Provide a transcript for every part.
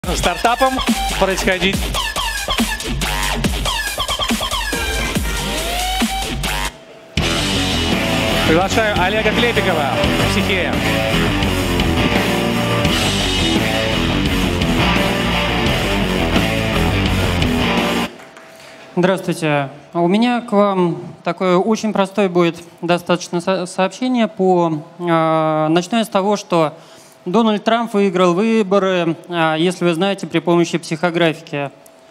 Стартапом происходить. Приглашаю Олега Клепикова, Психея. Здравствуйте. У меня к вам такое очень простое будет достаточно сообщение. Начну я с того, что Дональд Трамп выиграл выборы, если вы знаете, при помощи психографики.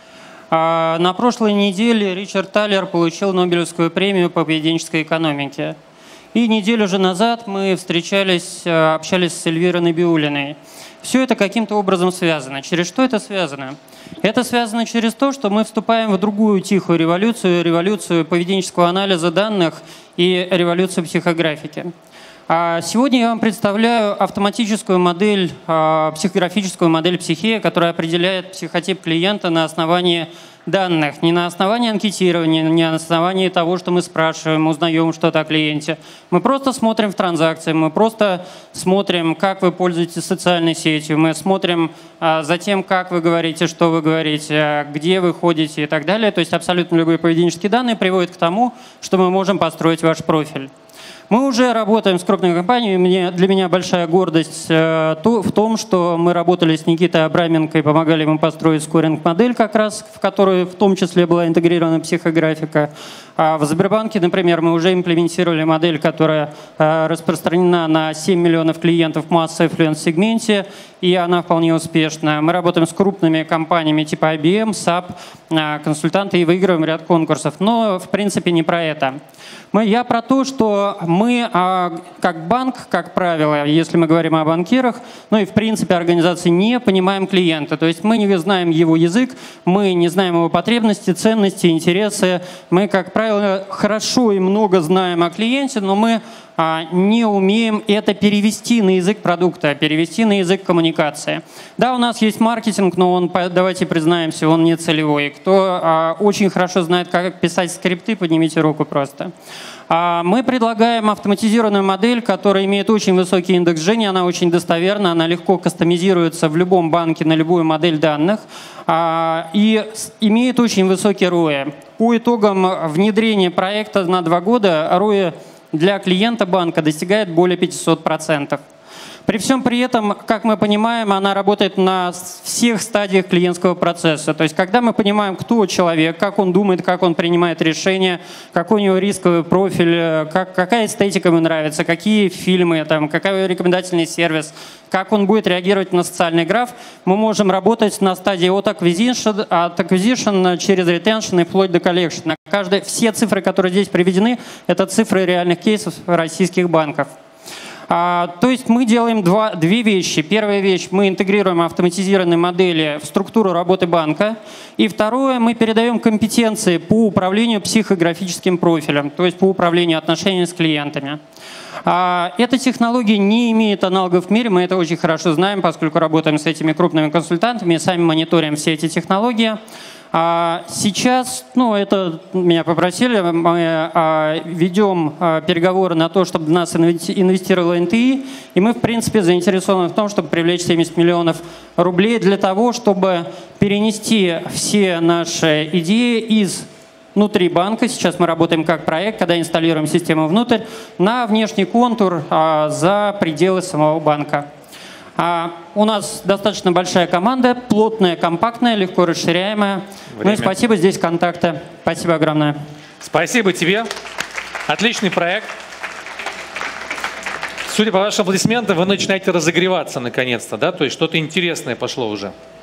На прошлой неделе Ричард Талер получил Нобелевскую премию по поведенческой экономике. И неделю же назад мы общались с Эльвирой Набиуллиной. Все это каким-то образом связано. Через что это связано? Это связано через то, что мы вступаем в другую тихую революцию, революцию поведенческого анализа данных и революцию психографики. Сегодня я вам представляю автоматическую модель, психографическую модель Психея, которая определяет психотип клиента на основании данных, не на основании анкетирования, не на основании того, что мы спрашиваем, узнаем что-то о клиенте. Мы просто смотрим в транзакции, мы просто смотрим, как вы пользуетесь социальной сетью, мы смотрим за тем, как вы говорите, что вы говорите, где вы ходите и так далее. То есть абсолютно любые поведенческие данные приводят к тому, что мы можем построить ваш профиль. Мы уже работаем с крупными компаниями. Для меня большая гордость в том, что мы работали с Никитой Абраменко и помогали ему построить скоринг-модель, как раз, в которой в том числе была интегрирована психографика. В Сбербанке, например, мы уже имплементировали модель, которая распространена на 7 миллионов клиентов в масс-эффлюенс-сегменте, и она вполне успешна. Мы работаем с крупными компаниями типа IBM, SAP, консультанты и выигрываем ряд конкурсов. Но, в принципе, не про это. Я про то, что мы, как банк, как правило, если мы говорим о банкирах, ну и в принципе организации, не понимаем клиента. То есть мы не знаем его язык, мы не знаем его потребности, ценности, интересы. Мы, как правило, хорошо и много знаем о клиенте, но мы не умеем это перевести на язык продукта, перевести на язык коммуникации. Да, у нас есть маркетинг, но он, давайте признаемся, он не целевой. Кто очень хорошо знает, как писать скрипты, поднимите руку просто. Мы предлагаем автоматизированную модель, которая имеет очень высокий индекс Жени, она очень достоверна, она легко кастомизируется в любом банке на любую модель данных и имеет очень высокий ROI. По итогам внедрения проекта на 2 года ROI для клиента банка достигает более 500%. При всем при этом, как мы понимаем, она работает на всех стадиях клиентского процесса. То есть, когда мы понимаем, кто человек, как он думает, как он принимает решения, какой у него рисковый профиль, какая эстетика ему нравится, какие фильмы, какой рекомендательный сервис, как он будет реагировать на социальный граф, мы можем работать на стадии от acquisition через retention и вплоть до collection. Все цифры, которые здесь приведены, это цифры реальных кейсов российских банков. То есть мы делаем две вещи. Первая вещь, мы интегрируем автоматизированные модели в структуру работы банка. И второе, мы передаем компетенции по управлению психографическим профилем, то есть по управлению отношениями с клиентами. Эта технология не имеет аналогов в мире, мы это очень хорошо знаем, поскольку работаем с этими крупными консультантами, сами мониторим все эти технологии. Сейчас, это меня попросили, мы ведем переговоры на то, чтобы в нас инвестировала НТИ, и мы, в принципе, заинтересованы в том, чтобы привлечь 70 миллионов рублей для того, чтобы перенести все наши идеи внутри банка, сейчас мы работаем как проект, когда инсталируем систему внутрь, на внешний контур за пределы самого банка. У нас достаточно большая команда, плотная, компактная, легко расширяемая. Ну и спасибо, здесь контакты. Спасибо огромное. Спасибо тебе. Отличный проект. Судя по вашим аплодисментам, вы начинаете разогреваться наконец-то, да? То есть что-то интересное пошло уже.